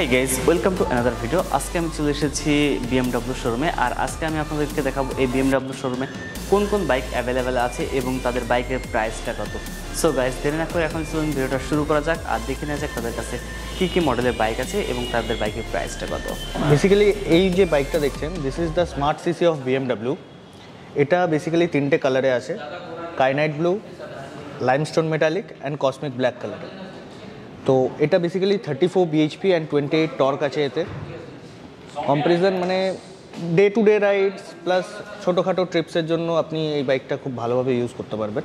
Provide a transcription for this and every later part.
High guys, welcome to another video. আজকে আমি চলে এসেছি বিএমডব্লিউ শোরুমে। আর আজকে আমি আপনাদেরকে দেখাবো এই বিএমডব্লিউ শোরুমে কোন কোন বাইক অ্যাভেলেবেল আছে এবং তাদের বাইকের প্রাইসটা কত। সো গাইজ, দেরি না করে এখন চলুন ভিডিওটা শুরু করা যাক আর দেখে নেওয়া যাক তাদের কাছে কী কী মডেলের বাইক আছে এবং তাদের বাইকের প্রাইসটা কত। বেসিক্যালি এই যে বাইকটা দেখছেন, this is the smart CC of BMW. এটা বেসিক্যালি তিনটে কালারে আছে, kyanite blue, limestone metallic and cosmic black কালারে। তো এটা বেসিক্যালি 34 বিএইচপি অ্যান্ড 28 টর্ক আছে এতে। কম্পারিজন মানে day to day rides plus ছোটোখাটো ট্রিপসের জন্য আপনি এই বাইকটা খুব ভালোভাবে ইউজ করতে পারবেন।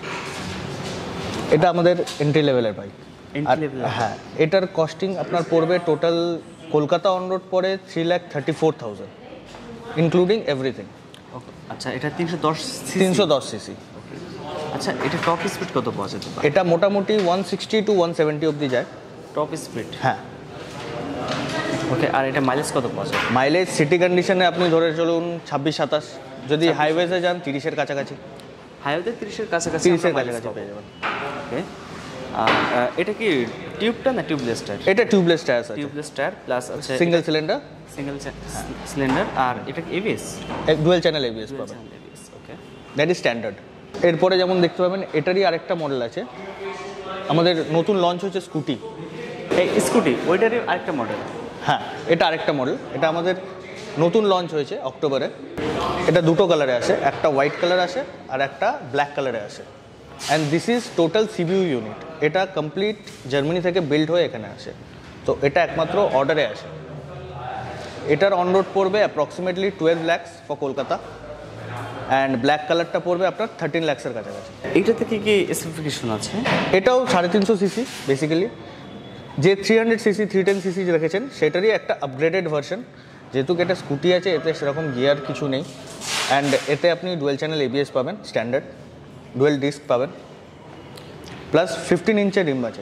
এটা আমাদের এন্ট্রি লেভেলের বাইক। হ্যাঁ, এটার কস্টিং আপনার পড়বে টোটাল কলকাতা অন রোড পড়ে 3,34,000 ইনক্লুডিং এভরিথিং। আচ্ছা, এটা 310 সিসি। আচ্ছা, এটা টপ স্পিড কত পাওয়া যেতে পারে? এটা মোটামুটি 160 to 170 অবধি যায় টপ স্পিড। হ্যাঁ, ওকে। আর এটা মাইলেজ কত পাওয়া যায়? মাইলেজ সিটি কন্ডিশনে আপনি ধরে চলুন 26-27, যদি হাইওয়েতে যান 30-এর কাছাকাছি। হাইওয়েতে 30-এর কাছাকাছি পেয়ে যাবেন। ওকে। আর এটা কি টিউবটা না টিউবলেস টায়ার? এটা টিউবলেস টায়ার আছে, টিউবলেস টায়ার প্লাস আছে সিঙ্গেল সিলিন্ডার আর এটা কি এবিএস? ডুয়াল চ্যানেল এবিএস পাবেন। Okay, that is standard. এরপরে যেমন দেখতে পাবেন এটারই আরেকটা মডেল আছে, আমাদের নতুন লঞ্চ হচ্ছে স্কুটি। এই স্কুটি ওইটারই আরেকটা মডেল? হ্যাঁ, এটা আরেকটা মডেল। এটা আমাদের নতুন লঞ্চ হয়েছে অক্টোবরে। এটা দুটো কালারে আসে, একটা হোয়াইট কালার আসে আর একটা ব্ল্যাক কালারে আসে। And this is total CBU unit. এটা কমপ্লিট জার্মানি থেকে বিল্ড হয়ে এখানে আসে, তো এটা একমাত্র অর্ডারে আসে। এটার অন রোড পড়বে অ্যাপ্রক্সিমেটলি 12 lakhs for Kolkata, and black কালারটা পড়বে আপনার 13 lakhs-এর কাছাকাছি। এইটা থেকে কি স্পেসিফিকেশন আছে? এটাও 350 সিসি বেসিক্যালি। যে 300 সিসি 310 সিসি রেখেছেন সেটারই একটা আপগ্রেডেড ভার্সন। যেহেতু এটা স্কুটি আছে, এতে সেরকম গিয়ার কিছু নেই। অ্যান্ড এতে আপনি ডুয়েল চ্যানেল এবিএস পাবেন, স্ট্যান্ডার্ড ডুয়েল ডিস্ক পাবেন, প্লাস 15 ইঞ্চের রিম আছে।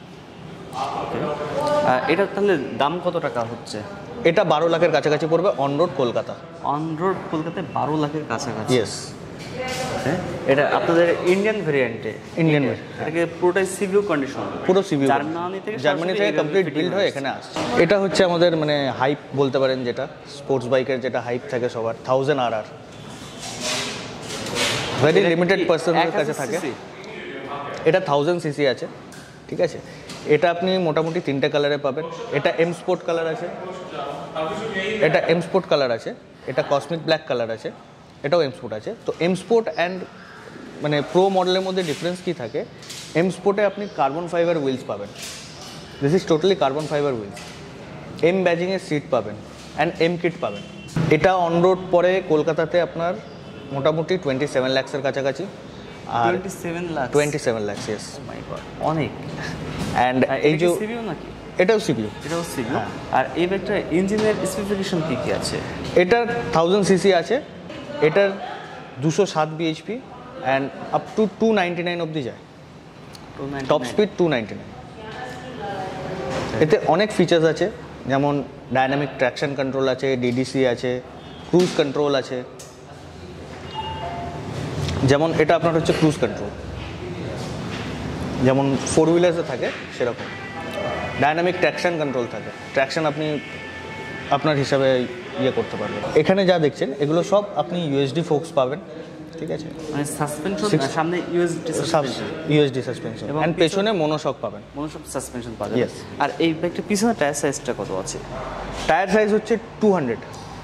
এটা তাহলে দাম কত টাকা হচ্ছে? এটা 12 লাখের কাছাকাছি পড়বে on road Kolkata. On road কলকাতায় 12 লাখের কাছাকাছি? ইয়েস। এটা আপনাদের ইন্ডিয়ান ভেরিয়েন্টে? ইন্ডিয়ান। এটাকে পুরোটাই সিবিইউ কন্ডিশন? পুরো সিবিইউ, জার্মানি থেকে কমপ্লিট বিল্ড হয়ে এখানে আসছে। এটা হচ্ছে আমাদের মানে হাইপ বলতে পারেন, যেটা স্পোর্টস বাইকের যেটা হাইপ থাকে সবার, 1000 RR। ভেরি লিমিটেড পার্সনের কাছে থাকে। এটা 1000 সিসি আছে, ঠিক আছে। এটা আপনি মোটামুটি তিনটে কালারে পাবেন। এটা এম স্পোর্ট কালার আছে, এটা কসমিক ব্ল্যাক কালার আছে, এটাও এম স্পোর্ট আছে। তো এম স্পোর্ট অ্যান্ড মানে প্রো মডেলের মধ্যে ডিফারেন্স কী থাকে? এম স্পোর্টে আপনি কার্বন ফাইবার হুইলস পাবেন, this is totally carbon fibre wheels. M ব্যাজিংয়ের সিট পাবেন অ্যান্ড এম কিট পাবেন। এটা অন রোড পরে কলকাতাতে আপনার মোটামুটি 27 lakhs-এর কাছাকাছি। আর 27 lakhs, ইয়েস। মাই গড, অনেক। অ্যান্ড এই যে সিবিইউ নাকি? এটাও সিবিইউ। আর এই ব্যাগটার ইঞ্জিনের স্পেসিফিকেশন কী কী আছে? এটার 1000 সিসি আছে, এটার 207 বিএইচপি অ্যান্ড আপ টু 299 অবধি যায়। Top speed 299। এতে অনেক ফিচার্স আছে, যেমন ডাইনামিক ট্র্যাকশন কন্ট্রোল আছে, ডিডিসি আছে, ক্রুজ কন্ট্রোল আছে। যেমন এটা আপনার হচ্ছে ক্রুজ কন্ট্রোল, যেমন 4 হুইলার্সে থাকে সেরকম। ডাইনামিক ট্র্যাকশন কন্ট্রোল থাকে, ট্র্যাকশন আপনি আপনার হিসাবে ইয়ে করতে পারবেন। এখানে যা দেখছেন এগুলো সব আপনি ইউএসডি ফোকস পাবেন, ঠিক আছে। মানে সাসপেনশন সামনে ইউএসডি সাসপেনশন এন্ড পেছনে মনোশক পাবেন, মনোশক সাসপেনশন পাবেন। ইয়েস। আর এই ব্যাগটার পিছনে টায়ার সাইজটা কত আছে? টায়ার সাইজ হচ্ছে 200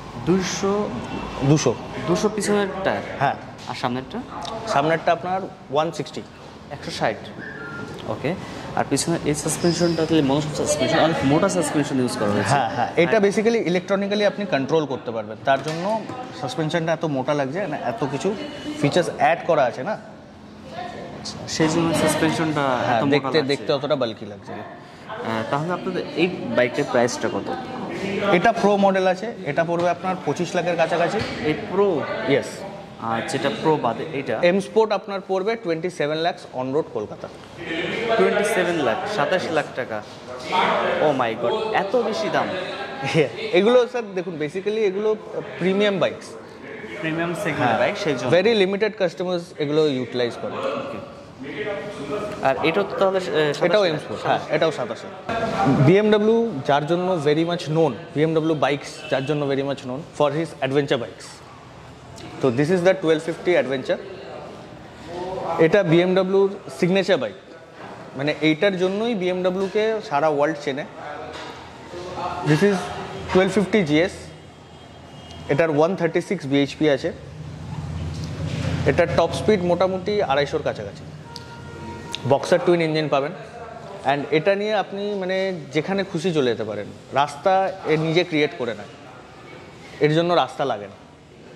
200 পিছনের টায়ার। হ্যাঁ। আর সামনেরটা আপনার 160 160। ওকে। আর পিছনে এই সাসপেনশনটা তাহলে মনোশক সাসপেনশন, অনেক মোটা সাসপেনশন ইউজ করা হয়েছে। হ্যাঁ, এটা বেসিক্যালি ইলেকট্রনিক্যালি আপনি কন্ট্রোল করতে পারবেন, তার জন্য সাসপেনশনটা এত মোটা লাগছে না, এত কিছু ফিচার্স অ্যাড করা আছে না, সেই জন্য সাসপেনশনটা দেখতে অতটা বাল্কি লাগছে। তাহলে আপনাদের এই বাইকের প্রাইসটা কত? এটা প্রো মডেল আছে, এটা পড়বে আপনার 25 লাখের কাছাকাছি। এই প্রো? ইয়েস। আর যেটা প্রো বাদে এটা এম স্পোর্ট আপনার পড়বে 27 lakhs on road Kolkata. 27 lakh, 27 lakh টাকা। ও মাই গড, এত বেশি দাম! এগুলো স্যার দেখুন, বেসিক্যালি এগুলো premium bikes, premium segment bike, সেই জন্য ভেরি লিমিটেড কাস্টমার্স এগুলো ইউটিলাইজ করে। আর এটাও তো তাহলে এটাও এম স্পোর্ট, হ্যাঁ এটাও 27। বিএমডব্লিউ যার জন্য very much known, BMW bikes যার জন্য very much known for his adventure bikes. তো দিস ইজ দ্য 1250 অ্যাডভেঞ্চার। এটা বিএমডব্লিউর সিগনেচার বাইক, মানে এইটার জন্যই বিএমডব্লিউকে সারা ওয়ার্ল্ড চেনে। This is 1250 GS। এটার 136 bhp আছে। এটার টপ স্পিড মোটামুটি 250-র কাছাকাছি। বক্সার টুইন ইঞ্জিন পাবেন, অ্যান্ড এটা নিয়ে আপনি মানে যেখানে খুশি চলে যেতে পারেন। রাস্তা এ নিজে ক্রিয়েট করে নেয়, এর জন্য রাস্তা লাগে না।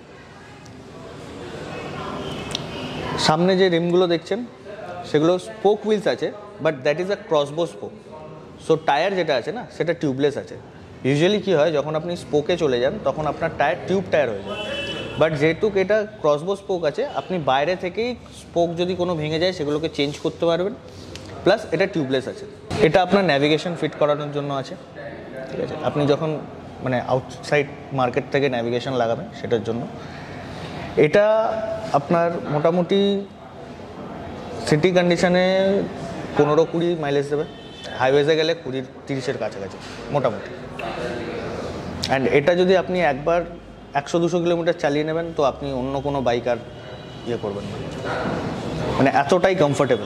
সামনে যে রিমগুলো দেখছেন সেগুলো স্পোক হুইলস আছে, but that is a crossbow spoke. So tyre যেটা আছে না সেটা টিউবলেস আছে। ইউজুয়ালি কী হয়, যখন আপনি স্পোকে চলে যান তখন আপনার টায়ার টিউব টায়ার হয়ে যায়, বাট যেহেতু এটা ক্রসবো স্পোক আছে, আপনি বাইরে থেকেই স্পোক যদি কোনো ভেঙে যায় সেগুলোকে চেঞ্জ করতে পারবেন। প্লাস এটা টিউবলেস আছে। এটা আপনার ন্যাভিগেশন ফিট করানোর জন্য আছে, ঠিক আছে? আপনি যখন মানে আউটসাইড মার্কেট থেকে ন্যাভিগেশন লাগাবেন সেটার জন্য। এটা আপনার মোটামুটি সিটি কন্ডিশনে 15-20 মাইলেজ দেবে, হাইওয়েজে গেলে 20-30-এর কাছাকাছি মোটামুটি। অ্যান্ড এটা যদি আপনি একবার 100-200 কিলোমিটার চালিয়ে নেবেন তো আপনি অন্য কোনো বাইক আর ইয়ে করবেন না, মানে এতটাই comfortable.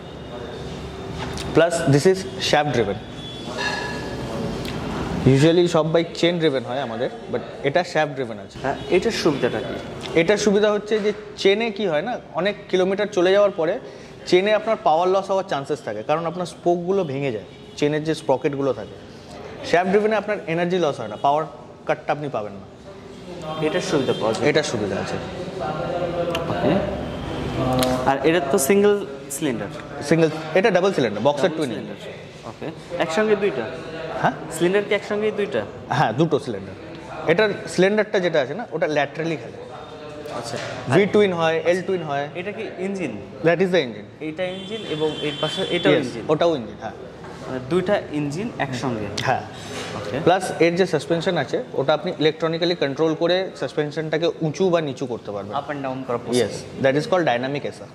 Plus this is shaft driven. Usually সব বাইক চেন ড্রিভেন হয় আমাদের, বাট এটা শ্যাফট ড্রিভেন আছে। হ্যাঁ, এটার সুবিধাটা কি? এটার সুবিধা হচ্ছে যে চেনে কি হয় না, অনেক কিলোমিটার চলে যাওয়ার পরে চেনে আপনার পাওয়ার লস হওয়ার চান্সেস থাকে, কারণ আপনার স্পোকগুলো ভেঙে যায়, চেনের যে স্প্রকেটগুলো থাকে। শ্যাফট ড্রিভেনে আপনার এনার্জি লস হয় না, পাওয়ার কাটটা আপনি পাবেন না। এটার সুবিধা পাওয়া যায়, এটার সুবিধা আছে। ওকে। আর এটা তো সিঙ্গেল সিলিন্ডার? সিঙ্গেল, এটা double cylinder, boxer twin. Okay, একসঙ্গে দুইটা? হ্যাঁ, সিলিন্ডার কি একসঙ্গেই দুইটা? হ্যাঁ, দুটো সিলিন্ডার। এটার সিলিন্ডারটা যেটা আছে না ওটা ল্যাটারালি খেলে। আচ্ছা, ভি টুইন হয়, এল টুইন হয়। এটা কি engine? That is the engine. এইটা ইঞ্জিন এবং এর পাশে এটাও ইঞ্জিন? ওটাও ইঞ্জিন, হ্যাঁ। মানে দুইটা ইঞ্জিন একসঙ্গে? হ্যাঁ। ওকে। প্লাস এর যে সাসপেনশন আছে ওটা আপনি ইলেকট্রনিক্যালি কন্ট্রোল করে সাসপেনশনটাকে উঁচু বা নিচু করতে পারবেন। আপ অ্যান্ড ডাউন করা yes, that is called dynamic ESA.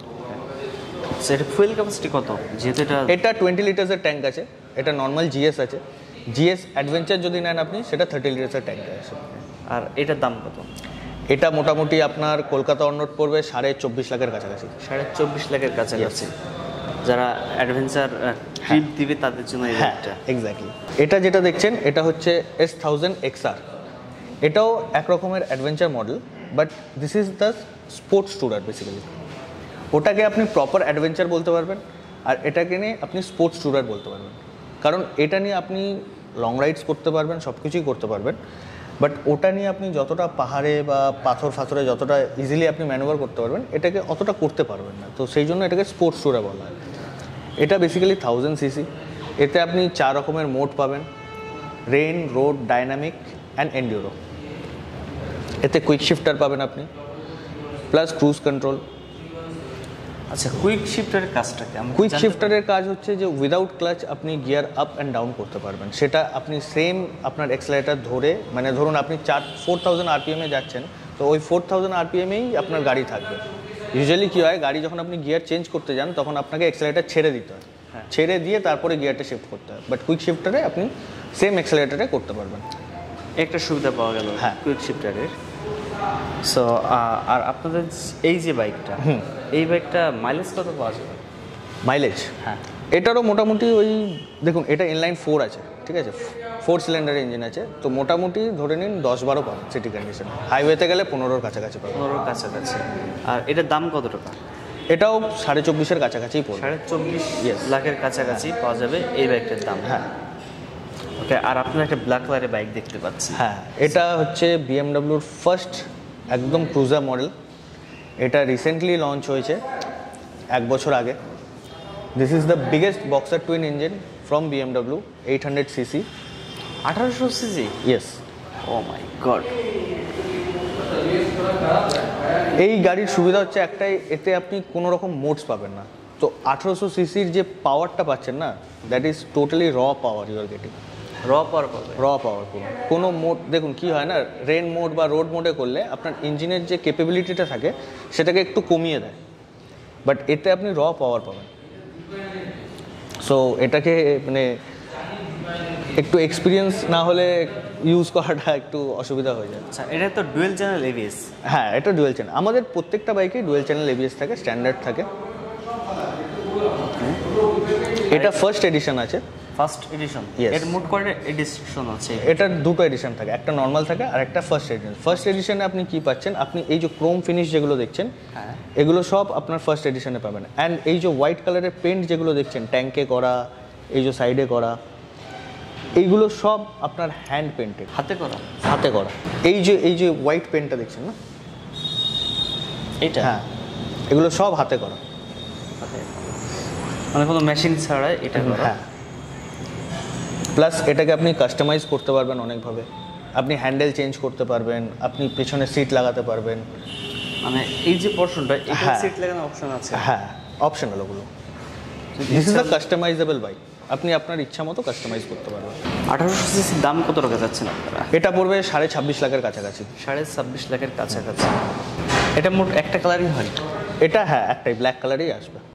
সেটা ফুয়েল ক্যাপাসিটি কত? যেহেতু এটা 20 লিটার্সের ট্যাঙ্ক আছে। এটা নর্মাল জিএস আছে। জিএস অ্যাডভেঞ্চার যদি নেন আপনি, সেটা 30 লিটার্সের ট্যাঙ্ক আছে। আর এটার দাম কত? এটা মোটামুটি আপনার কলকাতা অন রোড পড়বে 24.5 লাখের কাছাকাছি। 24.5 লাখের কাছাকাছি। যারা অ্যাডভেঞ্চার ট্রিপ দিবে তাদের জন্য এই রেটটা। এক্স্যাক্টলি। এটা যেটা দেখছেন এটা হচ্ছে S1000 XR। এটাও এক রকমের adventure model, but this is the sports tourer basically. ওটাকে আপনি প্রপার অ্যাডভেঞ্চার বলতে পারবেন, আর এটাকে নিয়ে আপনি স্পোর্টস ট্যুরার বলতে পারবেন, কারণ এটা নিয়ে আপনি লং রাইডস করতে পারবেন, সব কিছুই করতে পারবেন। বাট ওটা নিয়ে আপনি যতটা পাহাড়ে বা পাথরে যতটা ইজিলি আপনি ম্যানুভার করতে পারবেন, এটাকে অতটা করতে পারবেন না। তো সেই জন্য এটাকে স্পোর্টস ট্যুরার বলা হয়। এটা বেসিক্যালি 1000 cc। এতে আপনি 4 রকমের মোড পাবেন: rain, road, dynamic and enduro. এতে কুইক শিফটার পাবেন আপনি, প্লাস ক্রুজ কন্ট্রোল। আচ্ছা, কুইক শিফটারের কাজটা কি? কুইক শিফটারের কাজ হচ্ছে যে উইদাউট ক্লাচ আপনি গিয়ার আপ অ্যান্ড ডাউন করতে পারবেন। সেটা আপনি সেম আপনার এক্সেলারেটর ধরে, মানে ধরুন আপনি 4000 RPM-এ যাচ্ছেন, তো ওই 4000 RPM-এই আপনার গাড়ি থাকবে। ইউজুয়ালি কী হয়, গাড়ি যখন আপনি গিয়ার চেঞ্জ করতে যান তখন আপনাকে এক্সেলারেটর ছেড়ে দিতে হয়, ছেড়ে দিয়ে তারপরে গিয়ারটা শিফট করতে হয়। বাট কুইক শিফটারে আপনি সেম এক্সেলারেটরে করতে পারবেন। একটা সুবিধা পাওয়া গেল হ্যাঁ, কুইক শিফটারের। সো আর আপনাদের এই যে বাইকটা, এই বাইকটা মাইলেজ কত পাওয়া যাবে? মাইলেজ? হ্যাঁ, এটারও মোটামুটি ওই দেখুন, এটা ইনলাইন 4 আছে, ঠিক আছে? 4 সিলিন্ডার ইঞ্জিন আছে, তো মোটামুটি ধরে নিন 10-12 পাবেন সিটি কন্ডিশন। হাইওয়েতে গেলে 15-র কাছাকাছি পাবেন। 15-র কাছাকাছি। আর এটার দাম কত টাকা? এটাও 24.5-এর কাছাকাছিই পড়বে। 24.5 লাখের কাছাকাছি পাওয়া যাবে এই বাইকটার দাম। হ্যাঁ। ওকে। আর আপনারা একটা ব্ল্যাক কালারের বাইক দেখতে পাচ্ছি। হ্যাঁ, এটা হচ্ছে বিএমডব্লিউর ফার্স্ট একদম ক্রুজার মডেল। এটা রিসেন্টলি লঞ্চ হয়েছে 1 বছর আগে। This is the biggest boxer twin engine from BMW, 800 cc। 1800 cc? Yes. Oh my god. এই গাড়ির সুবিধা হচ্ছে একটাই, এতে আপনি কোনো রকম মোডস পাবেন না। তো 1800 সিসির যে পাওয়ারটা পাচ্ছেন না, দ্যাট ইজ টোটালি র পাওয়ার ইউ আর গেটিং। র পাওয়ার পাবে? র পাওয়ার কোনো মোড। দেখুন কী হয় না, রেন মোড বা রোড মোডে করলে আপনার ইঞ্জিনের যে ক্যাপাবিলিটিটা থাকে সেটাকে একটু কমিয়ে দেয়। বাট এতে আপনি র পাওয়ার পাবেন। সো এটাকে মানে একটু এক্সপিরিয়েন্স না হলে ইউজ করাটা একটু অসুবিধা হয়ে যায়। আচ্ছা, এটা তো ডুয়েল চ্যানেল এবিএস। হ্যাঁ, এটা ডুয়েল চ্যানেল, আমাদের প্রত্যেকটা বাইকে ডুয়েল চ্যানেল এবিএস থাকে, স্ট্যান্ডার্ড থাকে। এটা ফার্স্ট এডিশন আছে। First edition? Yes. এর মোট কয়টা এডিশন আছে? এটার দুটো এডিশন থাকে, একটা নর্মাল থাকে আর একটা ফার্স্ট এডিশন। ফার্স্ট এডিশনে আপনি কি পাচ্ছেন, আপনি এই যে ক্রোম ফিনিশ যেগুলো দেখছেন, হ্যাঁ, এগুলো সব আপনার ফার্স্ট এডিশনে পাবেন। অ্যান্ড এই যে হোয়াইট কালারের পেন্ট যেগুলো দেখছেন, ট্যাঙ্কে করা, এই যে সাইডে করা, এইগুলো সব আপনার হ্যান্ড পেন্টেড, হাতে করা। হাতে করা। এই যে হোয়াইট পেন্টটা দেখছেন না, এটা? হ্যাঁ, এগুলো সব হাতে করা। হাতে, মানে কোনো মেশিন ছাড়া এটা করা? হ্যাঁ, প্লাস এটাকে আপনি কাস্টমাইজ করতে পারবেন অনেকভাবে। আপনি হ্যান্ডেল চেঞ্জ করতে পারবেন, আপনি পেছনে সিট লাগাতে পারবেন। মানে এই যে পোর্শনটা, এটা হ্যাঁ। সিট লাগানোর অপশন আছে? হ্যাঁ, অপশনাল ওগুলো। This is the customisable bike, আপনি আপনার ইচ্ছা মতো কাস্টমাইজ করতে পারবেন। 1800 সিসির দাম কত টাকা যাচ্ছেন আপনারা? এটা পড়বে 26.5 লাখের কাছাকাছি। 26.5 লাখের কাছাকাছি। এটা মোট একটা কালারই হয়? এটা হ্যাঁ, একটাই ব্ল্যাক কালারই আসবে।